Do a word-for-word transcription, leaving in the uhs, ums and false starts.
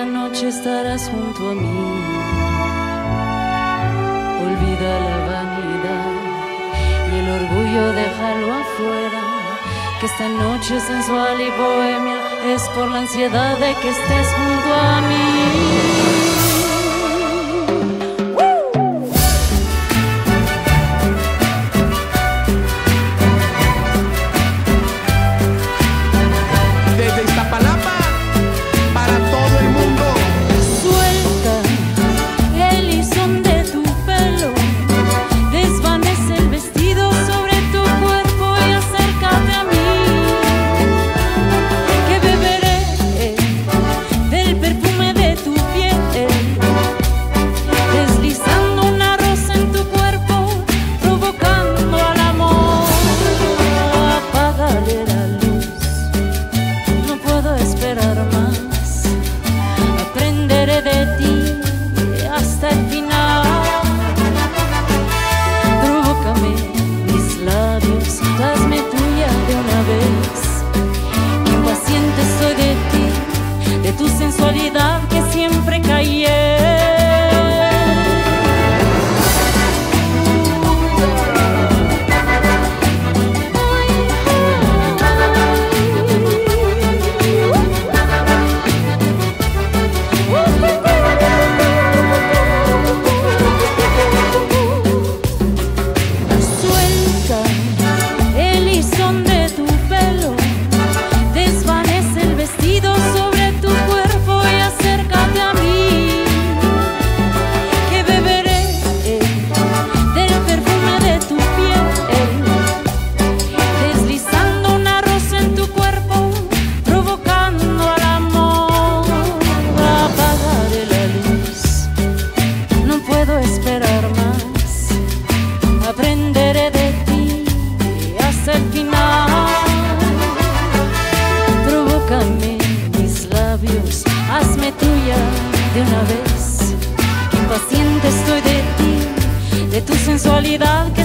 esta noche estarás junto a mí. Olvida la vanidad y el orgullo, déjalo afuera, que esta noche sensual y bohemia es por la ansiedad de que estés junto a mí. Que siempre callé. Suelta el listón de tu pelo, desvanece el vestido sobre tu cuerpo y acércate a mí, que beberé del perfume de tu piel, deslizando una rosa en tu cuerpo, provocando al amor. Apagaré la luz, no puedo esperar más, aprenderé de ti hasta el final. Provócame mis labios, hazme tuya de una vez, que impaciente estoy de ti, de tu sensualidad que